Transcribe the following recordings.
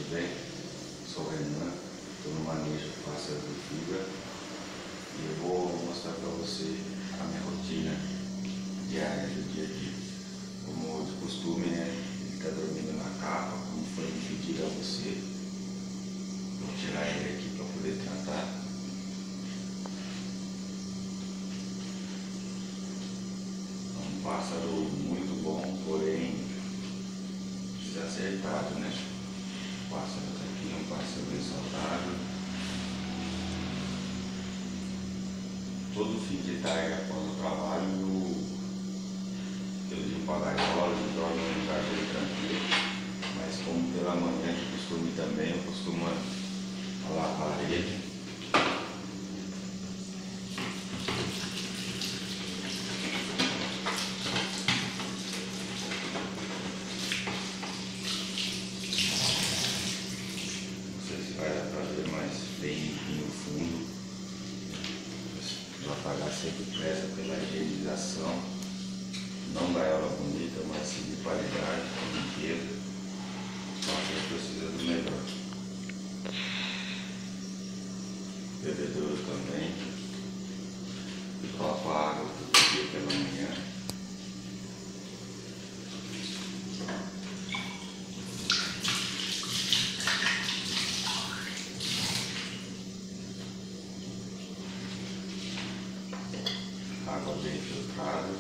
tudo bem? Sou o Renan, estou no manejo de pássaros de fibra e eu vou mostrar para você a minha rotina diária do dia a dia. Como de costume, né? Ele está dormindo na capa, como foi me pedir a você. Vou tirar ele aqui para poder tratar. É um pássaro muito bom, porém desacertado, né? O pássaro aqui é um pássaro bem saudável. Todo fim de tarde após o trabalho eu limpo a gaiola e dormo num lugar bem tranquilo. Mas como pela manhã de costume também, eu costumo lavar a parede. Vai dar para ver mais bem limpinho o fundo. O apagar sempre preza pela higienização, não gaiola bonita, mas sim de qualidade, com limpeza. Então a gente precisa do melhor. Bebedouro também. Eu apago todo dia pela manhã. Água bem filtrada.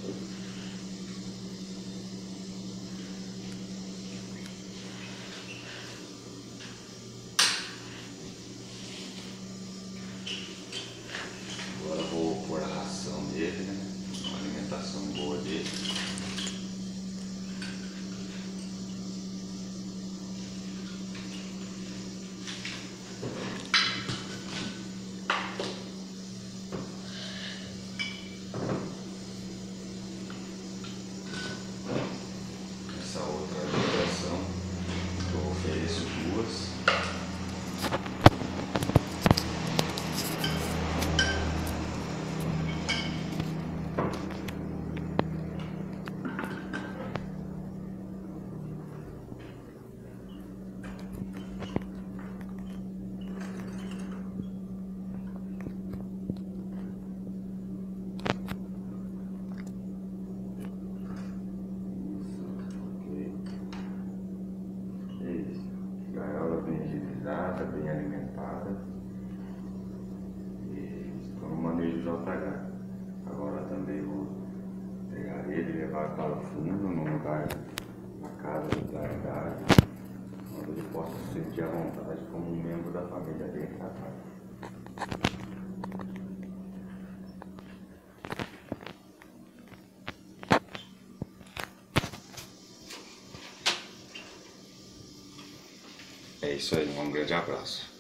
Agora eu vou pôr a ração dele, né? Uma alimentação boa dele. Essa outra alimentação eu ofereço duas. Gaiola bem higienizada, bem alimentada e estou no manejo de JH. Agora também vou pegar ele e levar para o fundo, num lugar na casa do guardado, onde ele possa se sentir à vontade como um membro da família bem tratado. É isso aí, um grande abraço.